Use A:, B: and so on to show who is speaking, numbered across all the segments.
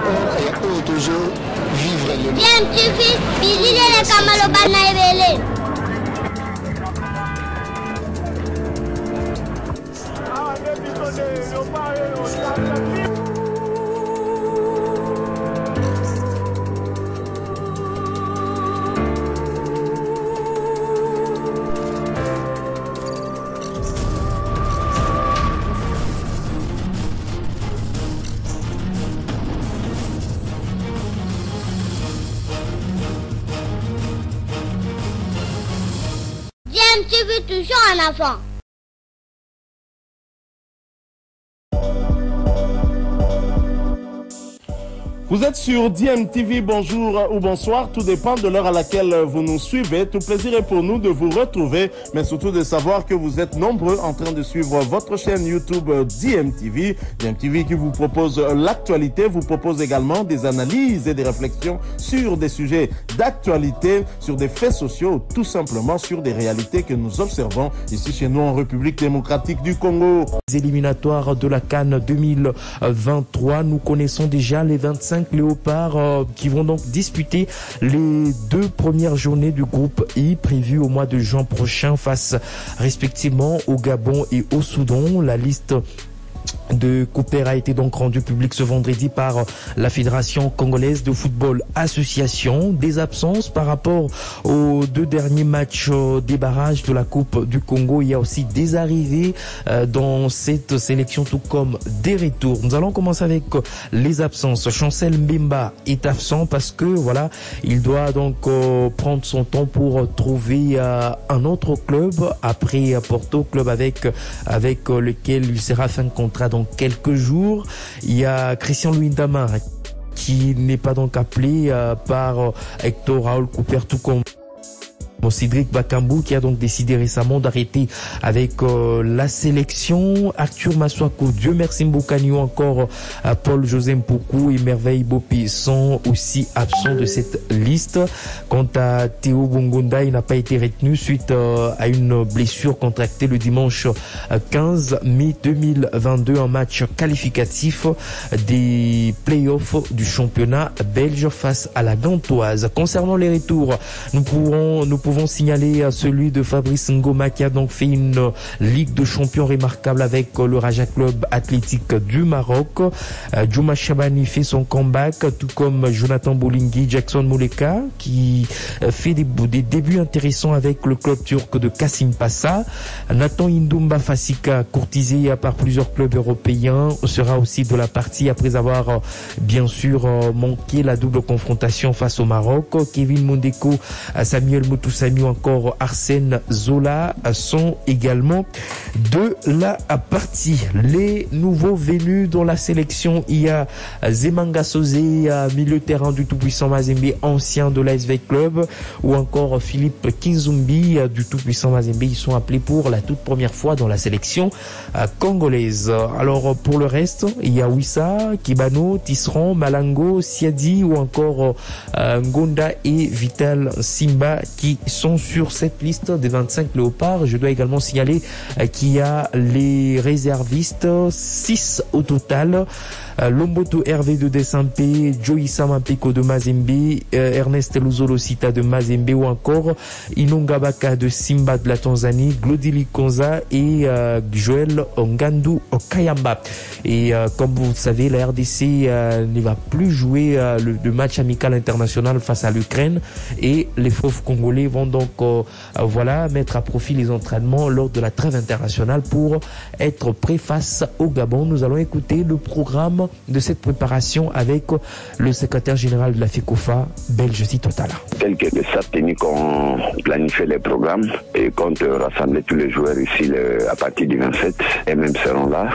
A: DMTV, bilile kamalo bana ebele. DMTV toujours en avant.
B: Vous êtes sur DMTV, bonjour ou bonsoir, tout dépend de l'heure à laquelle vous nous suivez. Tout plaisir est pour nous de vous retrouver, mais surtout de savoir que vous êtes nombreux en train de suivre votre chaîne YouTube DMTV. DMTV qui vous propose l'actualité, vous propose également des analyses et des réflexions sur des sujets d'actualité, sur des faits sociaux, tout simplement sur des réalités que nous observons ici chez nous en République démocratique du Congo.
C: Les éliminatoires de la CAN 2023, nous connaissons déjà les 25 léopards qui vont donc disputer les 2 premières journées du groupe I prévues au mois de juin prochain face respectivement au Gabon et au Soudan. La liste de Cooper a été donc rendu public ce vendredi par la Fédération congolaise de football association. Des absences par rapport aux 2 derniers matchs des barrages de la Coupe du Congo. Il y a aussi des arrivées dans cette sélection, tout comme des retours. Nous allons commencer avec les absences. Chancel Mbemba est absent parce que voilà, il doit donc prendre son temps pour trouver un autre club après Porto, club avec lequel il sera fin de contrat dans quelques jours. Il y a Christian Louindama qui n'est pas donc appelé par Hector Raoul Cooper, tout comme Cédric Bakambu qui a donc décidé récemment d'arrêter avec la sélection. Arthur Maswako, Dieu merci Mbokani ou encore Paul José Mpoku et Merveille Bopi sont aussi absents de cette liste. Quant à Théo Bongonda, il n'a pas été retenu suite à une blessure contractée le dimanche 15 mai 2022 en match qualificatif des playoffs du championnat belge face à la Gantoise. Concernant les retours, nous pouvons signaler celui de Fabrice Ngoma qui a donc fait une Ligue de champions remarquable avec le Raja Club Athlétique du Maroc. Djouma Chabani fait son comeback, tout comme Jonathan Bolingui, Jackson Mouleka qui fait des débuts intéressants avec le club turc de Kassim Passa. Nathan Indumba Fasika, courtisé par plusieurs clubs européens, sera aussi de la partie après avoir bien sûr manqué la double confrontation face au Maroc. Kevin Mondeko, Samuel Moutoussami ou encore Arsène Zola sont également de la partie. Les nouveaux venus dans la sélection, il y a Zemanga Sosé, milieu de terrain du tout-puissant Mazembe, ancien de l'ASV Club, ou encore Philippe Kinzumbi du tout-puissant Mazembe. Ils sont appelés pour la toute première fois dans la sélection congolaise. Alors pour le reste, il y a Wissa, Kibano, Tisseron, Malango, Siadi ou encore Ngonda et Vital Simba qui sont sur cette liste des 25 léopards. Je dois également signaler qu'il y a les réservistes, 6 au total. Lomboto Hervé de Desampé, Joïssa Mampeko de Mazembe, Ernest Luzolo Sita de Mazembe ou encore Inongabaka de Simba de la Tanzanie, Glodili Konza et Joël Ngandu Okayamba. Et comme vous le savez, la RDC ne va plus jouer le match amical international face à l'Ukraine et les fauves congolais vont donc mettre à profit les entraînements lors de la trêve internationale pour être prêts face au Gabon. Nous allons écouter le programme de cette préparation avec le secrétaire général de la FECOFA, belge Totala.
D: Tel que de cette tenue qu'on planifie les programmes et compte rassembler tous les joueurs ici à partir du 27 et même seront là,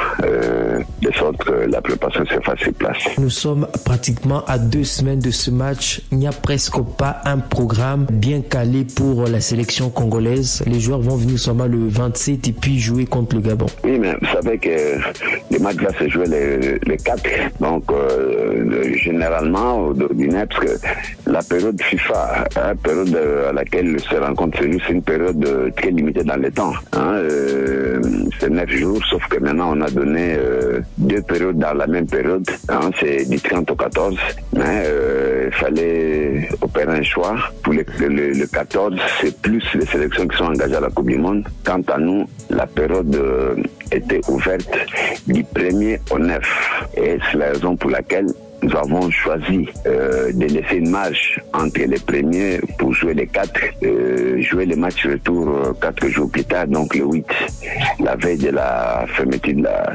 D: de sorte que la préparation se fasse sur place.
C: Nous sommes pratiquement à 2 semaines de ce match. Il n'y a presque pas un programme bien calé pour la sélection congolaise. Les joueurs vont venir seulement le 27 et puis jouer contre le Gabon.
D: Oui, mais vous savez que les matchs va se jouer les 4. Donc, généralement, au d'ordinaire, parce que la période FIFA, la période à laquelle se rencontre c'est une période très limitée dans le temps. c'est 9 jours, sauf que maintenant on a donné 2 périodes dans la même période, hein, c'est du 30 au 14, mais il fallait opérer un choix. Pour le 14, c'est plus les sélections qui sont engagées à la Coupe du Monde. Quant à nous, la période était ouverte du 1er au 9, et c'est la raison pour laquelle nous avons choisi de laisser une marge entre les premiers pour jouer les 4, jouer les matchs retour 4 jours plus tard, donc le 8, la veille de la fermeture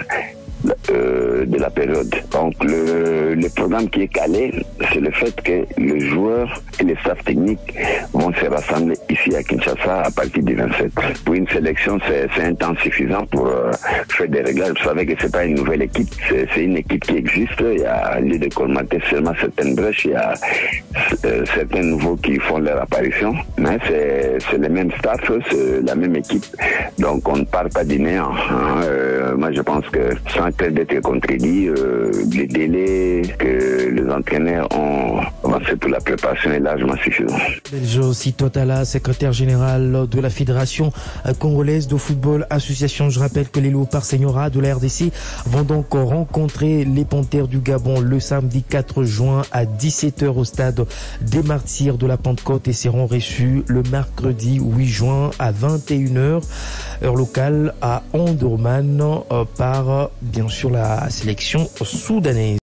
D: de la période. Donc le programme qui est calé, c'est le fait que les joueurs et les staffs techniques vont se rassembler ici à Kinshasa à partir du 27. Pour une sélection, c'est un temps suffisant pour faire des réglages. Vous savez que c'est pas une nouvelle équipe, c'est une équipe qui existe. Il y a lieu de colmater seulement certaines brèches, il y a certains nouveaux qui font leur apparition, mais c'est le même staff, c'est la même équipe, donc on ne part pas du néant. Moi je pense que sans crainte d'être contredit, les délais que les entraîneurs ont avancé pour la préparation est largement suffisant.
C: Beljo Sitotala, secrétaire général de la Fédération congolaise de football association. Je rappelle que les Léopards Seniora de la RDC vont donc rencontrer les Panthères du Gabon le samedi 4 juin à 17h au stade des Martyrs de la Pentecôte et seront reçus le mercredi 8 juin à 21h heure locale à Omdurman par bien sûr la sélection soudanaise.